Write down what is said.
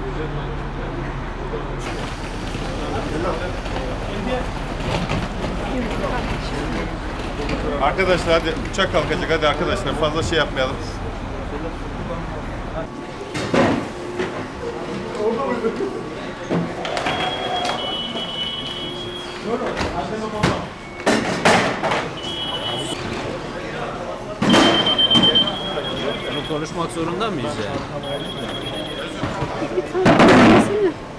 Arkadaşlar hadi uçak kalkacak, hadi arkadaşlar fazla şey yapmayalım. Bunu konuşmak zorunda mıyız yani? Bir tane